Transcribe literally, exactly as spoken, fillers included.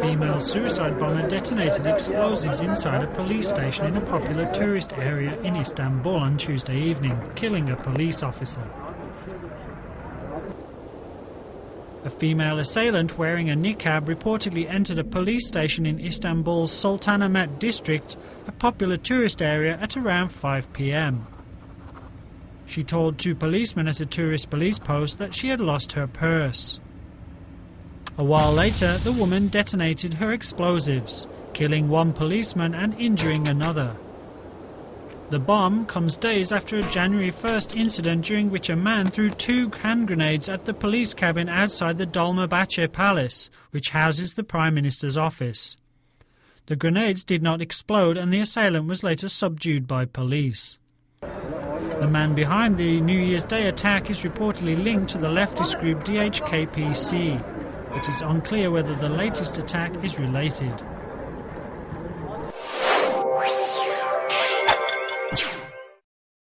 female suicide bomber detonated explosives inside a police station in a popular tourist area in Istanbul on Tuesday evening, killing a police officer. A female assailant wearing a niqab reportedly entered a police station in Istanbul's Sultanahmet district, a popular tourist area, at around five p m. She told two policemen at a tourist police post that she had lost her purse. A while later, the woman detonated her explosives, killing one policeman and injuring another. The bomb comes days after a January first incident during which a man threw two hand grenades at the police cabin outside the Dolmabahce Palace, which houses the Prime Minister's office. The grenades did not explode and the assailant was later subdued by police. The man behind the New Year's Day attack is reportedly linked to the leftist group D H K P C. It is unclear whether the latest attack is related.